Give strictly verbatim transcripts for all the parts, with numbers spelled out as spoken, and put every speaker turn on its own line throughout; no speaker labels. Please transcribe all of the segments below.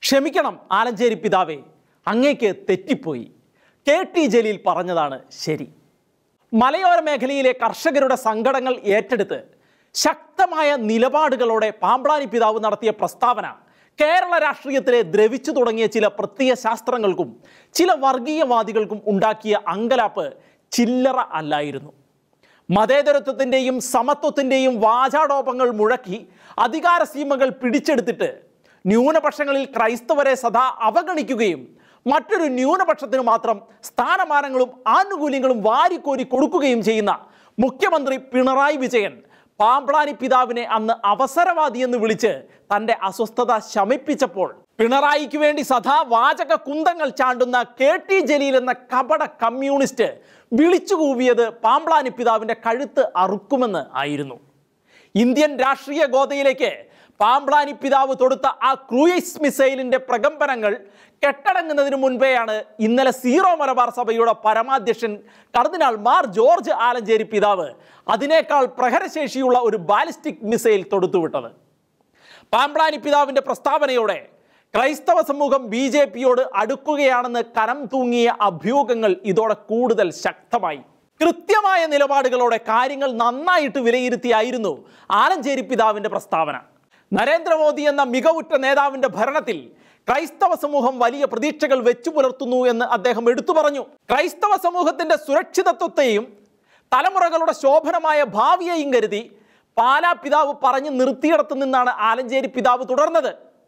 ക്ഷമിക്കണം ആലഞ്ചേരി പിതാവേ, അങ്ങേക്ക് തെറ്റിപ്പോയി. കെ ടി ജലീൽ പറഞ്ഞതാണ് ശരി. മലയോര മേഖലയിലെ കർഷകരുടെ സങ്കടങ്ങൾ ഏറ്റെടുത്ത് ശക്തമായ നിലപാടുകളോടെ പാമ്പ്ളാനി പിതാവ് നടത്തിയ പ്രസ്താവന കേരള രാഷ്ട്രീയത്തിലെ ദ്രവിച്ചു തുടങ്ങിയ ചില പ്രത്യയ ശാസ്ത്രങ്ങൾക്കും ചില വർഗീയവാദികൾക്കും ഉണ്ടാക്കിയ അങ്കലാപ്പ് ചില്ലറ അല്ലായിരുന്നു. മതേതരത്വത്തിൻ്റെയും സമത്വത്തിൻ്റെയും വാചാടോപങ്ങൾ മുഴക്കി അധികാര സീമകൾ പിടിച്ചെടുത്തിട്ട് ന്യൂനപക്ഷങ്ങളിൽ ക്രൈസ്തവരെ സദാ അവഗണിക്കുകയും മറ്റൊരു ന്യൂനപക്ഷത്തിന് മാത്രം സ്ഥാനമാനങ്ങളും ആനുകൂല്യങ്ങളും വാരിക്കോരി കൊടുക്കുകയും ചെയ്യുന്ന മുഖ്യമന്ത്രി പിണറായി വിജയൻ പാമ്പ്ളാനി പിതാവിനെ അന്ന് അവസരവാദി എന്ന് വിളിച്ച് തൻ്റെ അസ്വസ്ഥത ശമിപ്പിച്ചപ്പോൾ പിണറായിക്ക് വേണ്ടി സദാ വാചക കുന്തങ്ങൾ ചാണ്ടുന്ന കെ ടി ജലീൽ എന്ന കപട കമ്മ്യൂണിസ്റ്റ് വിളിച്ചുകൂവിയത് പാമ്പ്ളാനി പിതാവിൻ്റെ കഴുത്ത് അറുക്കുമെന്ന് ആയിരുന്നു. ഇന്ത്യൻ രാഷ്ട്രീയ ഗോതയിലേക്ക് പാമ്പ്ളാനി പിതാവ് തൊടുത്ത ആ ക്രൂയിസ് മിസൈലിന്റെ പ്രകമ്പനങ്ങൾ കെട്ടടങ്ങുന്നതിന് മുൻപേയാണ് ഇന്നലെ സീറോ മലബാർ സഭയുടെ പരമാധ്യക്ഷൻ കർദിനാൾ മാർ ജോർജ് ആലഞ്ചേരി പിതാവ് അതിനേക്കാൾ പ്രഹരശേഷിയുള്ള ഒരു ബാലിസ്റ്റിക് മിസൈൽ തൊടുത്തുവിട്ടത്. പാമ്പ്ളാനി പിതാവിന്റെ പ്രസ്താവനയോടെ ക്രൈസ്തവ സമൂഹം ബി ജെ പിയോട് അടുക്കുകയാണെന്ന് കനം തൂങ്ങിയ അഭ്യൂഹങ്ങൾ ഇതോടെ കൂടുതൽ ശക്തമായി. കൃത്യമായ നിലപാടുകളോടെ കാര്യങ്ങൾ നന്നായിട്ട് വിലയിരുത്തിയായിരുന്നു ആലഞ്ചേരി പിതാവിന്റെ പ്രസ്താവന. നരേന്ദ്രമോദി എന്ന മികവുറ്റ നേതാവിന്റെ ഭരണത്തിൽ ക്രൈസ്തവ സമൂഹം വലിയ പ്രതീക്ഷകൾ വെച്ചു പുലർത്തുന്നു എന്ന് അദ്ദേഹം എടുത്തു പറഞ്ഞു. ക്രൈസ്തവ സമൂഹത്തിന്റെ സുരക്ഷിതത്വത്തെയും തലമുറകളുടെ ശോഭനമായ ഭാവിയെയും കരുതി പാലാ പിതാവ് പറഞ്ഞു നിർത്തിയിടത്തു നിന്നാണ് ആലഞ്ചേരി പിതാവ് തുടർന്നത്.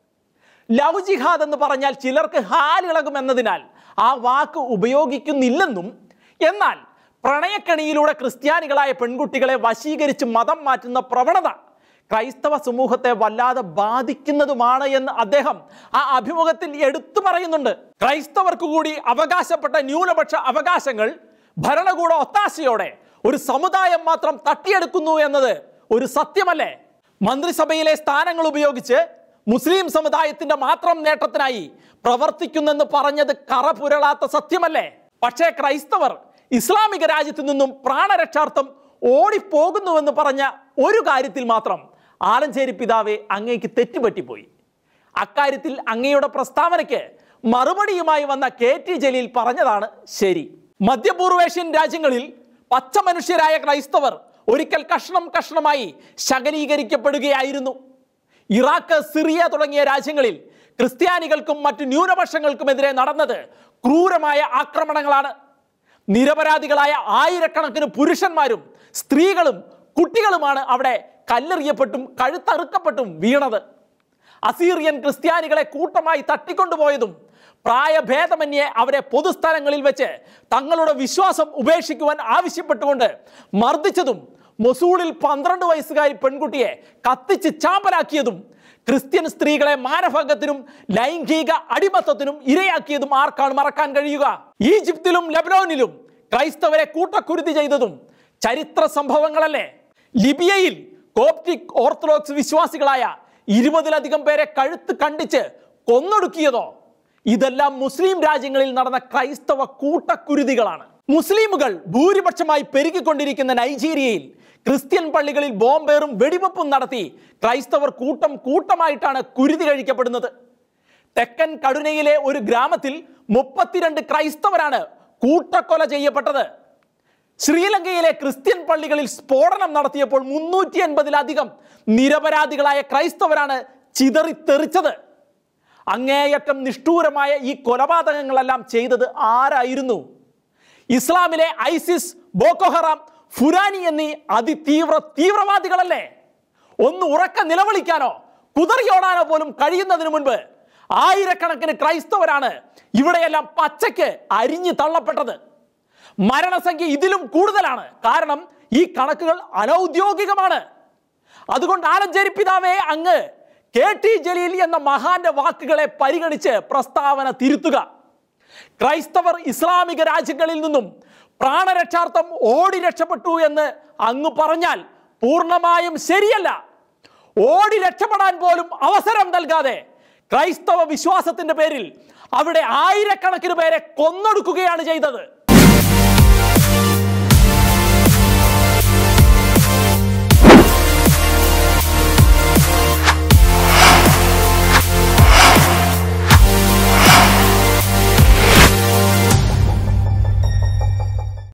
ലവ് ജിഹാദ് എന്ന് പറഞ്ഞാൽ ചിലർക്ക് ഹാലിളകുമെന്നതിനാൽ ആ വാക്ക് ഉപയോഗിക്കുന്നില്ലെന്നും, എന്നാൽ പ്രണയക്കണിയിലൂടെ ക്രിസ്ത്യാനികളായ പെൺകുട്ടികളെ വശീകരിച്ച് മതം മാറ്റുന്ന പ്രവണത ക്രൈസ്തവ സമൂഹത്തെ വല്ലാതെ ബാധിക്കുന്നതുമാണ് എന്ന് അദ്ദേഹം ആ അഭിമുഖത്തിൽ എടുത്തു പറയുന്നുണ്ട്. ക്രൈസ്തവർക്ക് കൂടി അവകാശപ്പെട്ട ന്യൂനപക്ഷ അവകാശങ്ങൾ ഭരണകൂട ഒത്താശയോടെ ഒരു സമുദായം മാത്രം തട്ടിയെടുക്കുന്നു എന്നത് ഒരു സത്യമല്ലേ? മന്ത്രിസഭയിലെ സ്ഥാനങ്ങൾ ഉപയോഗിച്ച് മുസ്ലിം സമുദായത്തിന്റെ മാത്രം നേട്ടത്തിനായി പ്രവർത്തിക്കുന്നെന്ന് പറഞ്ഞത് കറപുരളാത്ത സത്യമല്ലേ? പക്ഷേ ക്രൈസ്തവർ ഇസ്ലാമിക രാജ്യത്തു നിന്നും പ്രാണരക്ഷാർത്ഥം ഓടിപ്പോകുന്നുവെന്ന് പറഞ്ഞ ഒരു കാര്യത്തിൽ മാത്രം ആലഞ്ചേരി പിതാവെ അങ്ങേക്ക് തെറ്റുപറ്റിപ്പോയി. അക്കാര്യത്തിൽ അങ്ങയുടെ പ്രസ്താവനയ്ക്ക് മറുപടിയുമായി വന്ന കെ ടി ജലീൽ പറഞ്ഞതാണ് ശരി. മധ്യപൂർവേഷ്യൻ രാജ്യങ്ങളിൽ പച്ച മനുഷ്യരായ ക്രൈസ്തവർ ഒരിക്കൽ കഷ്ണം കഷ്ണമായി ശകലീകരിക്കപ്പെടുകയായിരുന്നു. ഇറാഖ്, സിറിയ തുടങ്ങിയ രാജ്യങ്ങളിൽ ക്രിസ്ത്യാനികൾക്കും മറ്റു ന്യൂനപക്ഷങ്ങൾക്കുമെതിരെ നടന്നത് ക്രൂരമായ ആക്രമണങ്ങളാണ്. നിരപരാധികളായ ആയിരക്കണക്കിന് പുരുഷന്മാരും സ്ത്രീകളും കുട്ടികളുമാണ് അവിടെ കല്ലെറിയപ്പെട്ടും കഴുത്തറുക്കപ്പെട്ടും വീണത്. അസീറിയൻ ക്രിസ്ത്യാനികളെ കൂട്ടമായി തട്ടിക്കൊണ്ടുപോയതും പ്രായഭേദമന്യേ അവരെ പൊതുസ്ഥലങ്ങളിൽ വെച്ച് തങ്ങളുടെ വിശ്വാസം ഉപേക്ഷിക്കുവാൻ ആവശ്യപ്പെട്ടുകൊണ്ട് മർദ്ദിച്ചതും മൊസൂളിൽ പന്ത്രണ്ട് വയസ്സുകാരി പെൺകുട്ടിയെ കത്തിച്ച് ചാമ്പലാക്കിയതും ക്രിസ്ത്യൻ സ്ത്രീകളെ മാനഭംഗത്തിനും ലൈംഗിക അടിമത്തത്തിനും ഇരയാക്കിയതും ആർക്കാണ് മറക്കാൻ കഴിയുക? ഈജിപ്തിലും ലബനോനിലും ക്രൈസ്തവരെ കൂട്ടക്കുരുതി ചെയ്തതും ചരിത്ര സംഭവങ്ങളല്ലേ? ലിബിയയിൽ കോപ്റ്റിക് ഓർത്തഡോക്സ് വിശ്വാസികളായ ഇരുപതിലധികം പേരെ കഴുത്ത് കണ്ടിച്ച് കൊന്നൊടുക്കിയതോ? ഇതെല്ലാം മുസ്ലിം രാജ്യങ്ങളിൽ നടന്ന ക്രൈസ്തവ കൂട്ടക്കുരുതികളാണ്. മുസ്ലിമുകൾ ഭൂരിപക്ഷമായി പെരുകിക്കൊണ്ടിരിക്കുന്ന നൈജീരിയയിൽ ക്രിസ്ത്യൻ പള്ളികളിൽ ബോംബേറും വെടിവെപ്പും നടത്തി ക്രൈസ്തവർ കൂട്ടം കൂട്ടമായിട്ടാണ് കുരുതി കഴിക്കപ്പെടുന്നത്. തെക്കൻ കടുനയിലെ ഒരു ഗ്രാമത്തിൽ മുപ്പത്തിരണ്ട് ക്രൈസ്തവരാണ് കൂട്ടക്കൊല ചെയ്യപ്പെട്ടത്. ശ്രീലങ്കയിലെ ക്രിസ്ത്യൻ പള്ളികളിൽ സ്ഫോടനം നടത്തിയപ്പോൾ മുന്നൂറ്റി എൺപതിലധികം നിരപരാധികളായ ക്രൈസ്തവരാണ് ചിതറിത്തെറിച്ചത്. അങ്ങേയറ്റം നിഷ്ഠൂരമായ ഈ കൊലപാതകങ്ങളെല്ലാം ചെയ്തത് ആരായിരുന്നു? ഇസ്ലാമിലെ ഐസിസ്, ബോക്കോഹറാം, ഫുരാനി എന്നീ അതിതീവ്ര തീവ്രവാദികളല്ലേ? ഒന്ന് ഉറക്ക നിലവിളിക്കാനോ കുതറിയോടാനോ പോലും കഴിയുന്നതിന് മുൻപ് ആയിരക്കണക്കിന് ക്രൈസ്തവരാണ് ഇവിടെയെല്ലാം പച്ചയ്ക്ക് അരിഞ്ഞു തള്ളപ്പെട്ടത്. മരണസംഖ്യ ഇതിലും കൂടുതലാണ്. കാരണം ഈ കണക്കുകൾ അനൗദ്യോഗികമാണ്. അതുകൊണ്ട് ആലഞ്ചേരി പിതാവേ, അങ്ങ് കെ ടി ജലീൽ എന്ന മഹാന്റെ വാക്കുകളെ പരിഗണിച്ച് പ്രസ്താവന തിരുത്തുക. ക്രൈസ്തവർ ഇസ്ലാമിക രാജ്യങ്ങളിൽ നിന്നും പ്രാണരക്ഷാർത്ഥം ഓടി രക്ഷപ്പെട്ടു എന്ന് അങ്ങ് പറഞ്ഞാൽ പൂർണ്ണമായും ശരിയല്ല. ഓടി രക്ഷപ്പെടാൻ പോലും അവസരം നൽകാതെ ക്രൈസ്തവ വിശ്വാസത്തിന്റെ പേരിൽ അവിടെ ആയിരക്കണക്കിന് പേരെ കൊന്നൊടുക്കുകയാണ് ചെയ്തത്.